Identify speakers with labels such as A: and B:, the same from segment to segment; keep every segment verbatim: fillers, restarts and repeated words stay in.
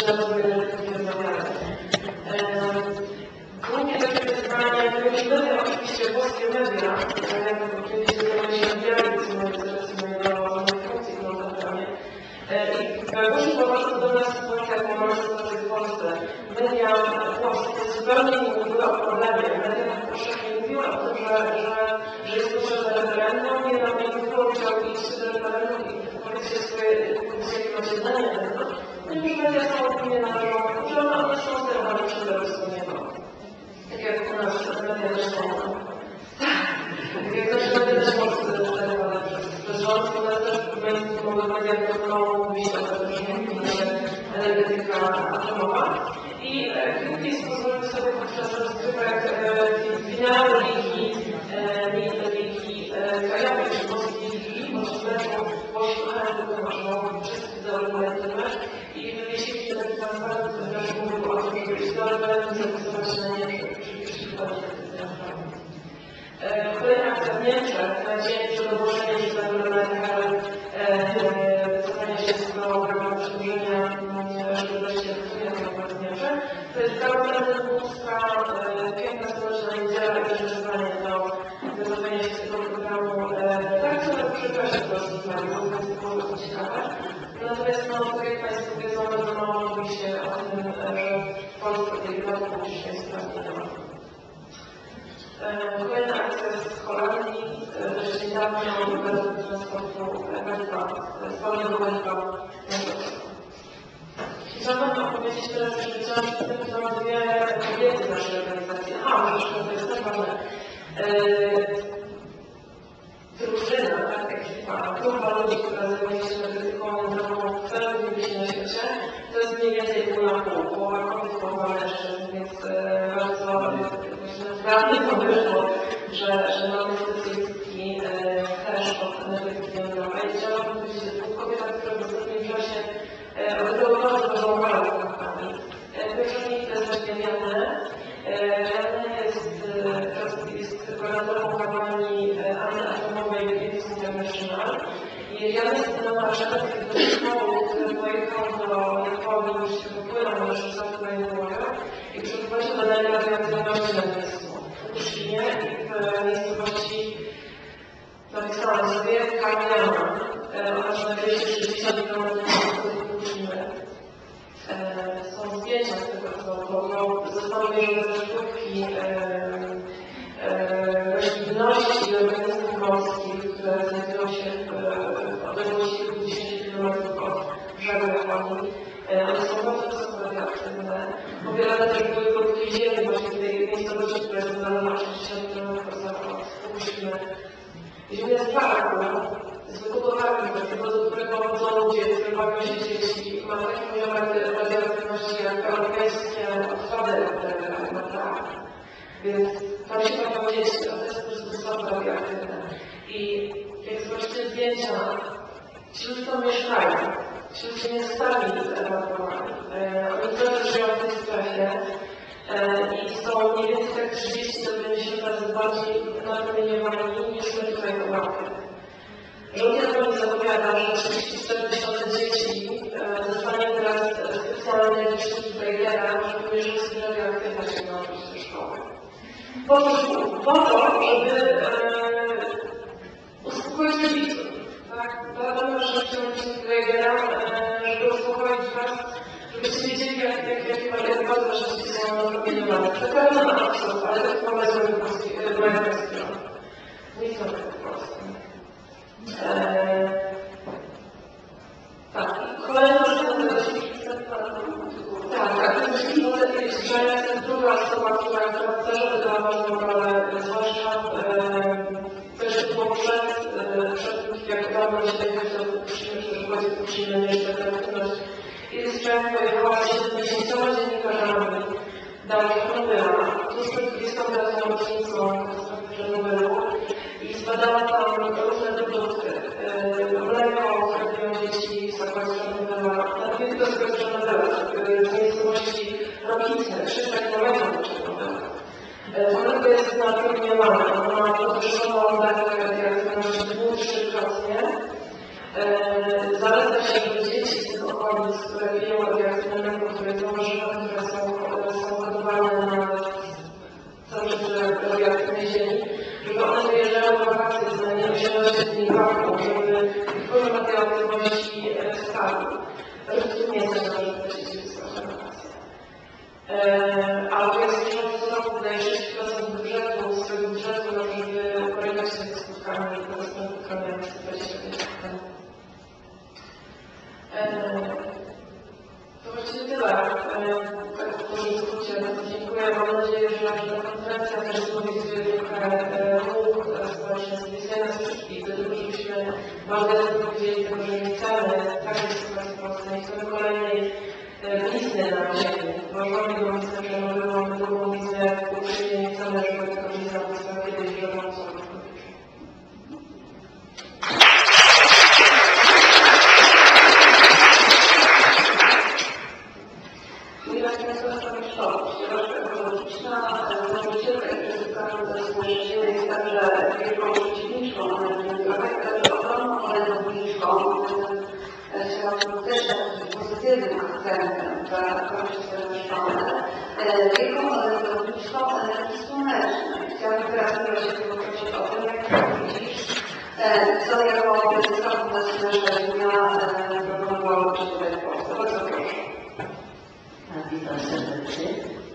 A: też na to energetyki rozmawiamy. Głównie takie wyzwanie, media, oczywiście włoskie media, jak oczywiście zajmują się mediami, co mają funkcji w programie. I właśnie popatrzę do nas sytuacja, jaką mamy sytuację w Polsce. Media włoskie zupełnie nie mówiły o problemie. Media powszechnie mówiły o tym, że, że, że jest potrzebne referendum, nie nam nie mówiło, chciał iść do referendum i powiedzieć swoje, jakie macie zdanie na ten temat. No i już media są opinie należą, że one są sterowane przez Białoruską niebo. Tak jak u nas media też są. Tak jak nasze media też są sterowane przez rząd, u nas też w mainstreamowych mediach dokonało mówić o tym, że nie powinna się energetyka atomowa. I Greenpeace pozwolił sobie podczas rozgrywek finału ligi, ligi krajowej, czy polskiej ligi, bądź meczu pośluchania do meczu, wszyscy zaorganizujemy i wywiesili się taki transparent, który też mówił o tym, żeby iść do referendum, zapisywać na nie, przeciwko Kolejna akcja w Niemczech, na dzień przed ogłoszeniem wycofania się z programu przedłużenia żywności w Niemczech. To jest cały prezydent Bóstwa, piękna społeczna niedziela i przeżywanie do wycofania się z tego programu. Tak, trzeba przepraszać do rozwiązania, bo to jest bardzo ciekawe. Natomiast, no, tak jak Państwo wiedzą, bardzo mało mówi się o tym, że w Polsce tej debaty publicznej sprawy nie ma. Kolejna akcja z Holandii, też niedawno do transportu węgla, spalnego węgla. Chciałabym opowiedzieć teraz, że chciałam przy tym temat dwie kobiety naszej organizacji. A, może to jest też ważne. Drużyna, tak, ekipa, grupa ludzi, która zajmuje się energetyką jądrową w całym miejscu na świecie, to jest mniej więcej pół na pół, połowa kobiet, połowa mężczyzn, więc bardzo naturalnie to wyszło, że, że mamy specjalistki też od energetyki jądrowej. Chciałabym powiedzieć o dwóch kobietach, które w ostatnim czasie odegrały bardzo dużą rolę w kampanii. Pierwsza z nich to jest właśnie Wianne. Wianne jest, jest koordynatorką kampanii antyatomowej Greenpeace International. I Wianne jest na szefem takiego zespołu, który pojechał do Japonii, już się wypłynął na szczytach Krajowych i przeprowadził badania radioaktywności na miejscu. W Fukushimie i w miejscowości napisałam sobie Kamiana, ona się znajduje się sześćdziesiąt kilometrów od Fukushimy. Są zdjęcia z tego, co zostały wyjęte ze sztuki roślinności i organizmów morskich, które znajdują się w odległości kilkudziesięciu kilometrów od brzegu Japonii. One są bardzo wysoko radioaktywne. Pobierane też były próbki ziemi właśnie w tej miejscowości, która jest wydalona sześćdziesiąt kilometrów od Fukushimy. Ziemia jest twarda, jest wykupowana, do którego chodzą ludzie, z którym bawią się dzieci. Ma taki poziom radioaktywności jak europejskie odpady nuklearne. Więc tam się bawią dzieci, a to jest po prostu wysoko radioaktywne. I jak zobaczycie zdjęcia, ci ludzie tam mieszkają. Ci ludzie nie zostali ewakuowani. Oni też żyją w tej strefie i są mniej więcej tak trzydzieści do pięćdziesięciu razy bardziej napromieniowani niż my tutaj w Europie. Rząd Japonii zapowiada, że trzydzieści cztery tysiące dzieci zostanie teraz specjalnie licznik Geigera, żeby mierzyć sobie radioaktywność na oczywiście szkoły. Po to, po to, żeby e, uspokoić rodziców. Tak? Badamy, że licznik Geigera, żeby uspokoić was, żebyście wiedzieli, jak, jak, jak, jak bardzo wasze dzieci są napromieniowane. To pewno na absurd, ale to chyba jest moja kwestia. Nie są tak po prostu. Eee, tak, kolejna rzecz, tak, tak, to jest że jest druga osoba, która też odegrała ważną rolę, zwłaszcza też było przed, przed jak dawno się tego Fukushimy, czy też właśnie Fukushimy, jeszcze aktywność. I z czym pojechała siedemdziesięcioma dziennikarzami do Czarnobyla, tuż przed dwudziestą piątą rocznicą Czarnobylu i zbadała tam różne produkty. Mleko, które piją dzieci w zakładzie Czarnobyla, nawet nie tylko z Czarnobyla, z miejscowości Rokice, trzy kilometrów od Czarnobyla. Mleko jest napromieniowane, ono ma podwyższoną dawkę radioaktywności dwu trzykrotnie. Zaleca się, że dzieci z tych okolic, które piją radioaktywne mleko, Bardzo jasno powiedzieli tego, że nie chcemy takiej sytuacji w Polsce, nie chcemy kolejnej blizny na ziemi. Możemy go myśleć, że my mamy drugą blizę w Ukrainie, nie chcemy, żeby taka blizna powstała kiedyś wiodącą.
B: Pozytywnym akcentem dla korzystania szkolne, wielką elektroniczną energii słonecznej. Chciałabym teraz się poprosić o tym, jak widzisz, co jako prezydent naszego dnia proponowało Ci tutaj w Polsce. Bardzo proszę.
C: Witam serdecznie.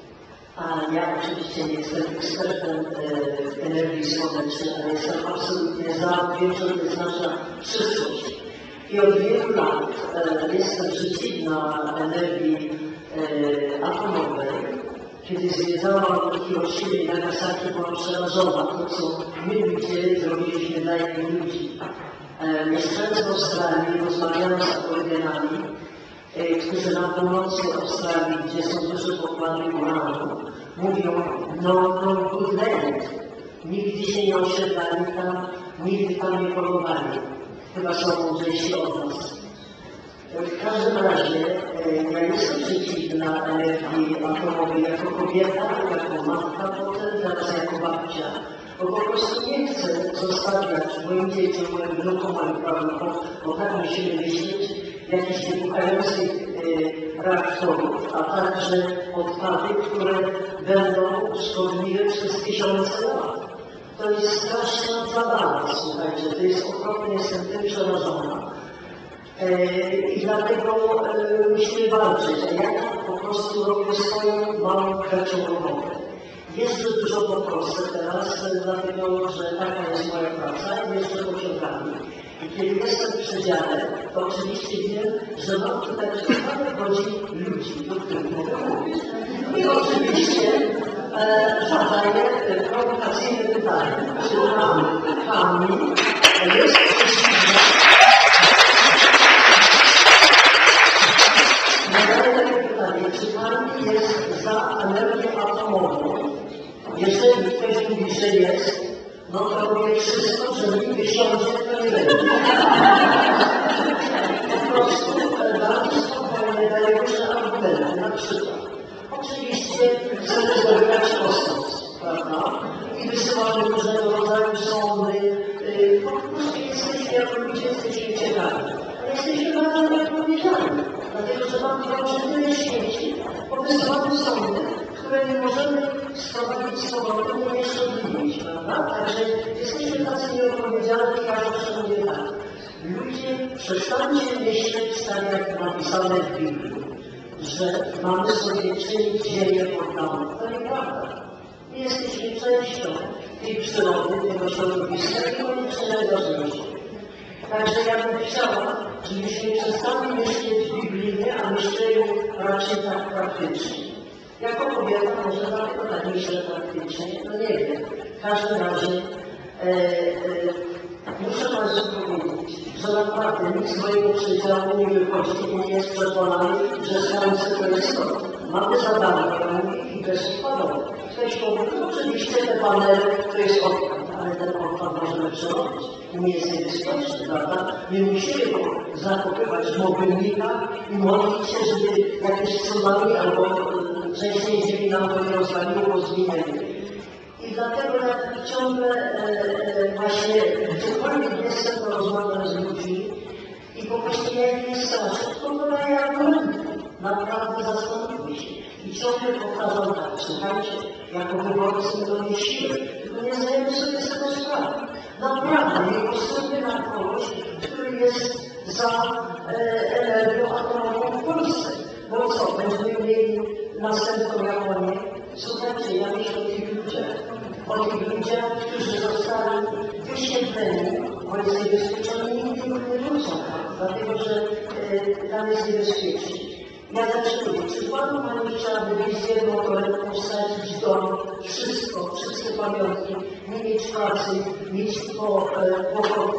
C: A ja oczywiście nie jestem ekspertem w energii słonecznej, ale jestem absolutnie za, wiem, że to jest nasza przyszłość. I od wielu lat e, jestem przeciwna energii e, atomowej. Kiedy zwiedzałam Hiroshimę i Nagasaki, byłam przerażona to, co my ludzie zrobiliśmy dla innych ludzi. E, mieszkając w Australii, rozmawiałam z aborygenami, e, którzy na północy Australii, gdzie są duże pokłady uranu, mówią, no, no, good land. Nigdy się nie osiedlali tam, nigdy tam nie polowali. Chyba są mądrzejsi od nas. W każdym razie ja jestem przeciwna energii atomowej jako kobieta, jako matka, potem teraz jako babcia. Bo po prostu nie chcę zostawiać moim dzieciom, moim wnukom, moim prawnukom, bo tak musimy myśleć, jakichś wybuchających e, reaktorów, a także odpady, które będą szkodliwe przez tysiące lat. To jest straszna zabawa, słuchajcie, to jest okropnie, jestem tym przerażona. E, I dlatego e, musimy walczyć, a ja po prostu robię swoją małą krecią robotę. Jeżdżę dużo po Polsce teraz, dlatego że taka jest moja praca i jeżdżę pociągami. I kiedy jestem w przedziale, to oczywiście wiem, że mam tutaj przykłady chodzi ludzi, do których mogę mówić. I oczywiście e, zadaję prowokacyjne pytanie, czy nam, Pani, jest przeciwna. Zadaję takie pytanie, czy Pani jest za energię atomową? Jeżeli ktoś mówi, że jest, no to robię wszystko, że mi wysiądzie, to nie będzie. Po prostu dam spokojnie, daję różne argumenty, na przykład. Oczywiście chcemy zdobywać kosmos, prawda? I wysyłamy różnego rodzaju sondy. Po prostu jesteśmy, jako ludzie, jesteśmy ciekawi. Ale jesteśmy bardzo nieodpowiedzialni, dlatego że mamy dobrze tyle śmieci, bo wysyłamy sondy, które nie możemy sprowadzić z powrotem i nie szkodliwić, prawda? Także jesteśmy tacy nieodpowiedzialni, każdy mówi tak. Ludzie, przestańcie myśleć tak, jak napisane w Biblii, że mamy sobie czynić ziemię poddaną. To nieprawda. Nie jesteśmy częścią tej przyrody, tego środowiska i to jest najważniejsze. Także ja bym chciała, żebyśmy przestali myśleć biblijnie, a myśleli raczej tak praktycznie. Jako kobieta może dlatego tak myślę praktycznie, no nie wiem. W każdym razie e, e, muszę Państwu powiedzieć, że naprawdę nic z mojego przedziału nie wychodzi i nie jest przekonany, że słońce to jest to. Mamy zadanie, ja mówię, i bezodpadowe. Ktoś powie, no oczywiście te panele to jest odpad, ale ten odpad możemy przerobić i nie jest niebezpieczny, prawda? Nie musimy go zakopywać w mobilnikach i modlić się, żeby jakieś tsunami albo częściej ziemi nam to nie rozwaliło, bo zwiniemy. I dlatego ja ciągle e, e, właśnie gdziekolwiek jestem, to rozmawiam z ludźmi i po prostu ja ich nie straszę, to podaję argumenty. Naprawdę zastanówmy się. I ciągle powtarzam tak, słuchajcie, jako wyborcy to nie siłę, tylko nie zdajemy sobie z tego sprawy. Naprawdę nie głosujmy na kogoś, który jest za e, energią atomową w Polsce. Bo co, będziemy mieli następną Japonię? Słuchajcie, ja myślę o tych ludziach, o tych ludziach, którzy zostali wyświetleni, bo jest niebezpieczony i nigdy nie wrócą tam, dlatego że e, tam jest niebezpiecznie. Ja zaczynam, czy Panu Pani chciałaby mieć z jedną torebką, wsadzić dom, wszystko, wszystkie pamiątki, nie mieć pracy, mieć po, e, pochody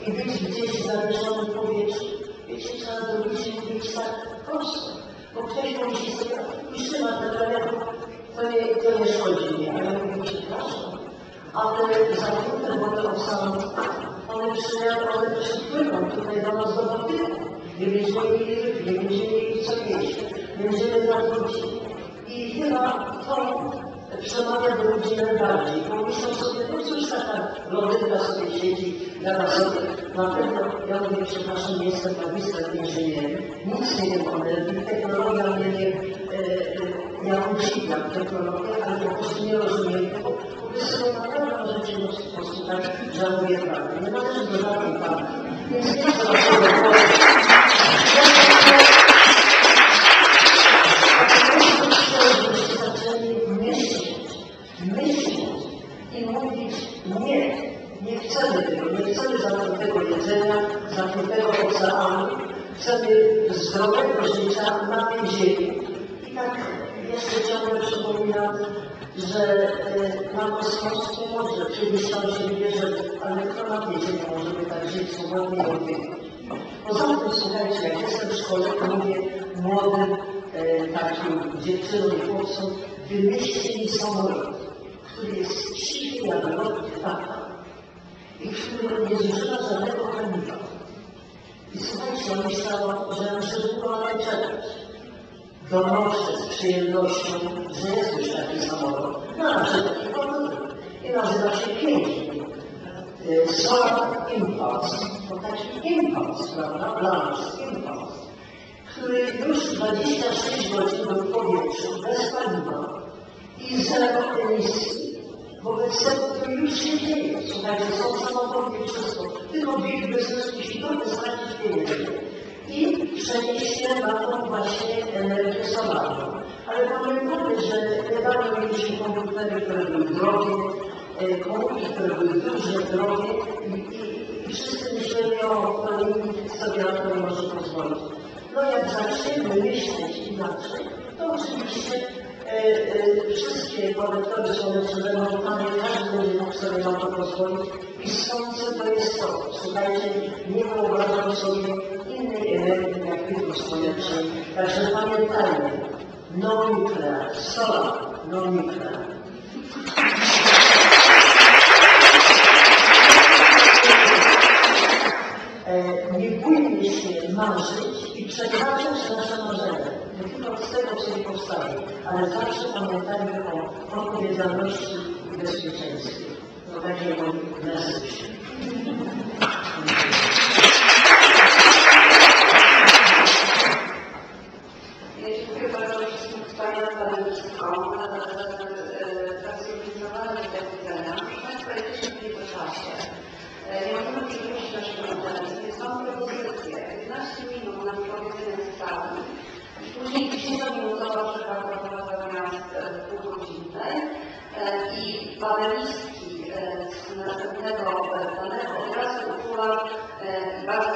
C: i być gdzieś zawieszony w powietrzu. Wiecie, trzeba zrobić i być tak prosto. Bo ktoś musi sobie, pisze na te telefon, to nie, to nie szkodzi mi, ale mówię, przepraszam. A te zamknięte wodę oceanu, one przyjadą, one przypłyną tutaj do nas do Bałtyku. Nie będziemy mieli ryb, nie będziemy mieli co jeść, będziemy nadwrócili. I chyba to przemawia do ludzi najbardziej, bo myślą sobie, no cóż taka blondynka sobie siedzi, gada sobie. Na pewno, ja mówię, przepraszam, nie jestem magistrem inżynierem, nic nie wiem o energii, technologia mnie nie, e, e, ja uczciwiam technologię, ale po prostu nie rozumiem tego, bo wy sobie naprawdę możecie posłuchać, że mówię prawdę. Nie należy do żadnej partii, więc nie chcę waszego powiedzieć. Myśleć i mówić nie, nie chcemy tego, nie chcemy zamkniętego jedzenia, zamkniętego oceanu, chcemy zdrowego życia na tej ziemi. I tak jeszcze ciągle przypominam, że e, na kosmos nie może, kiedyś tam się wierzy, ale kto na tej ziemi może by tak żyć swobodnie i oddychać. Poza tym, słuchajcie, jak jestem w szkole, to mówię młodym e, takim dziewczynom i chłopcom, wymyślcie mi samolot, który jest cichy jak lot ptaka i który nie zużywa żadnego paliwa. I słuchajcie, ja myślałam, że muszę długo na to czekać. Donoszę z przyjemnością, że jest już taki samolot. Należy taki komputer. I nazywa się pięknie. Solar Impulse. To taki impuls, prawda? Dla nas impuls, który już dwadzieścia sześć godzin był w powietrzu, bez paliwa i zero emisji. Wobec tego to już się dzieje. Słuchajcie, są samochody i wszystko. Tylko big business musi trochę stracić pieniędzy i przenieść się na tą właśnie energię solarną. Ale pamiętamy, że niedawno mieliśmy komputery, które były drogie, komórki, które były duże, drogie i, i, i wszyscy myśleli o tym, sobie na to nie może pozwolić. No jak zaczniemy myśleć inaczej, to oczywiście e, e, wszystkie konektory słoneczne będą tanie, każdy będzie mógł sobie na to pozwolić i słońce to jest to. Słuchajcie, nie wyobrażam sobie innej energii jak tylko słonecznej. Także pamiętajmy, no nuclear, solar, no nuclear. Nie bójmy się marzyć i przekraczać nasze marzenia. Nie tylko z tego, co nie powstaje, ale zawsze pamiętajmy o odpowiedzialności i bezpieczeństwie. To będzie mój message.
B: Dziękuję bardzo wszystkim wspaniałym za zorganizowane te widzenia. Proszę Państwa, jesteśmy w tym czasie. Nie możemy przedłużyć naszego organizmu. Są propozycje. piętnaście minut na prowadzenie sali. Później dziesięciominutowa przerwa zamiast półgodzinnej. I panelistki z następnego panelu od razu uczułam bardzo